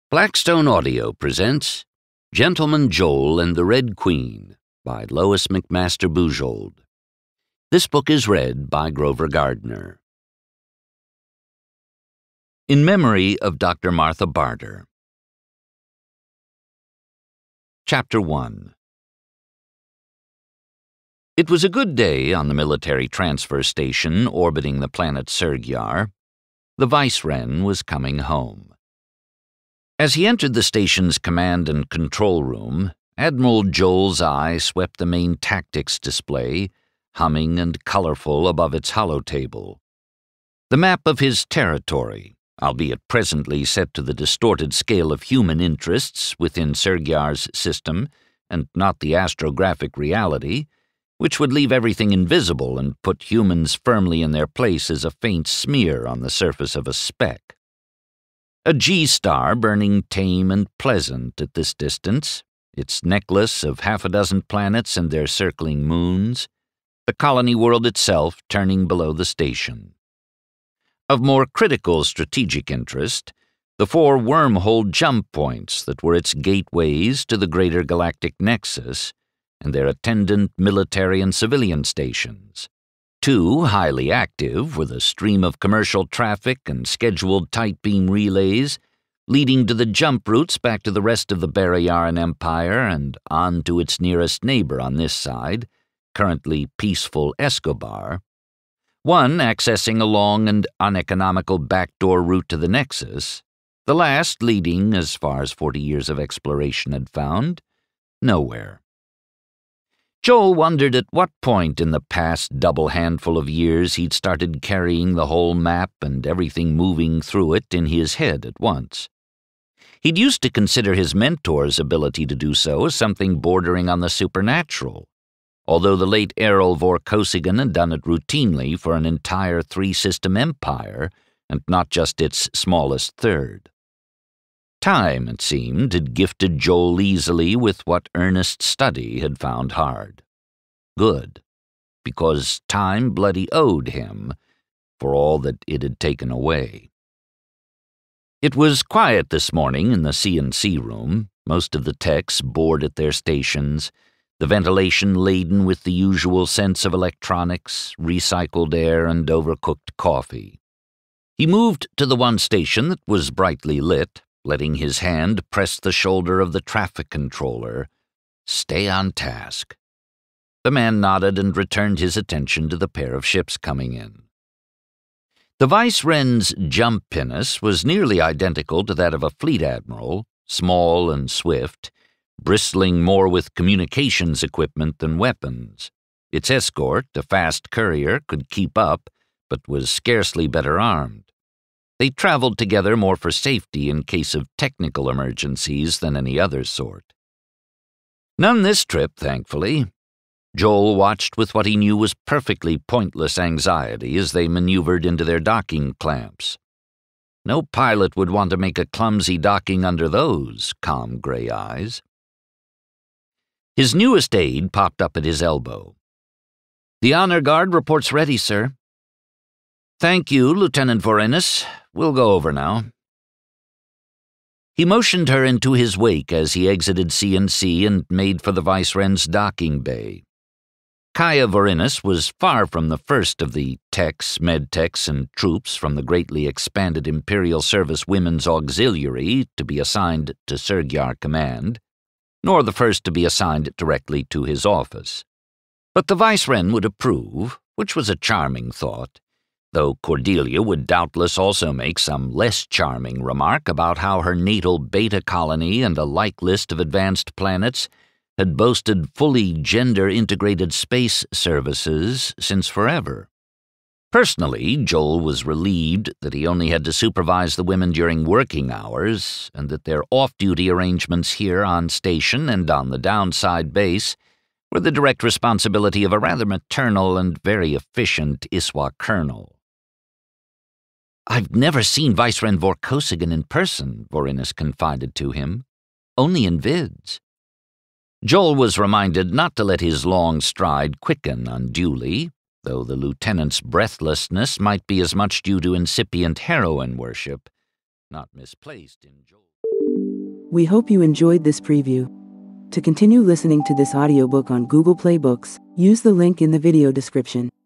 Blackstone Audio presents Gentleman Jole and the Red Queen by Lois McMaster Bujold. This book is read by Grover Gardner. In memory of Dr. Martha Barter. Chapter 1. It was a good day on the military transfer station orbiting the planet Sergyar. The Vicereine was coming home. As he entered the station's command and control room, Admiral Jole's eye swept the main tactics display, humming and colorful above its holotable. The map of his territory, albeit presently set to the distorted scale of human interests within Sergyar's system, and not the astrographic reality, which would leave everything invisible and put humans firmly in their place as a faint smear on the surface of a speck. A G-star burning tame and pleasant at this distance, its necklace of half a dozen planets and their circling moons, the colony world itself turning below the station. Of more critical strategic interest, the 4 wormhole jump points that were its gateways to the greater galactic nexus and their attendant military and civilian stations. 2 highly active, with a stream of commercial traffic and scheduled tight beam relays, leading to the jump routes back to the rest of the Barayaran Empire and on to its nearest neighbor on this side, currently peaceful Escobar. 1 accessing a long and uneconomical backdoor route to the Nexus, the last leading, as far as 40 years of exploration had found, nowhere. Jole wondered at what point in the past double handful of years he'd started carrying the whole map and everything moving through it in his head at once. He'd used to consider his mentor's ability to do so as something bordering on the supernatural, although the late Sergyar Vorkosigan had done it routinely for an entire 3-system empire, and not just its smallest third. Time, it seemed, had gifted Jole easily with what earnest study had found hard. Good, because time bloody owed him for all that it had taken away. It was quiet this morning in the C&C room, most of the techs bored at their stations, the ventilation laden with the usual sense of electronics, recycled air, and overcooked coffee. He moved to the one station that was brightly lit, letting his hand press the shoulder of the traffic controller. Stay on task. The man nodded and returned his attention to the pair of ships coming in. The Vicereine's jump pinnace was nearly identical to that of a fleet admiral, small and swift, bristling more with communications equipment than weapons. Its escort, a fast courier, could keep up, but was scarcely better armed. They traveled together more for safety in case of technical emergencies than any other sort. None this trip, thankfully. Jole watched with what he knew was perfectly pointless anxiety as they maneuvered into their docking clamps. No pilot would want to make a clumsy docking under those calm gray eyes. His newest aide popped up at his elbow. "The honor guard reports ready, sir." "Thank you, Lieutenant Vorenus. We'll go over now." He motioned her into his wake as he exited C&C and made for the Vicereine's docking bay. Kaya Vorenus was far from the first of the techs, medtechs, and troops from the greatly expanded Imperial Service Women's Auxiliary to be assigned to Sergyar Command, nor the first to be assigned directly to his office. But the Vicereine would approve, which was a charming thought, though Cordelia would doubtless also make some less charming remark about how her natal beta colony and a like list of advanced planets had boasted fully gender-integrated space services since forever. Personally, Jole was relieved that he only had to supervise the women during working hours, and that their off-duty arrangements here on station and on the downside base were the direct responsibility of a rather maternal and very efficient ISWA colonel. "I've never seen Vicereine Vorkosigan in person," Vorenus confided to him. "Only in vids." Jole was reminded not to let his long stride quicken unduly, though the lieutenant's breathlessness might be as much due to incipient heroine worship, not misplaced in Jole. We hope you enjoyed this preview. To continue listening to this audiobook on Google Play Books, use the link in the video description.